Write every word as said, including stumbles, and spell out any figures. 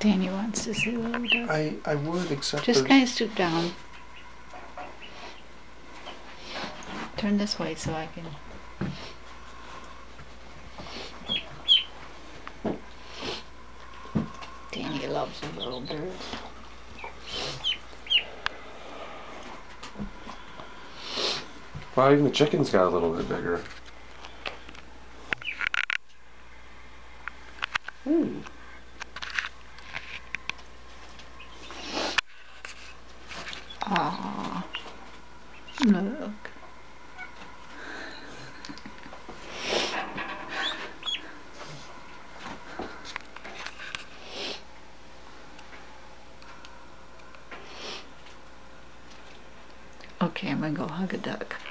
Danny wants to see little duck. I, I would, except Just there's- kind of stoop down. Turn this way so I can... Danny loves a little bird. Well, even the chicken's got a little bit bigger. Hmm. Aww. Look. Okay, I'm gonna go hug a duck.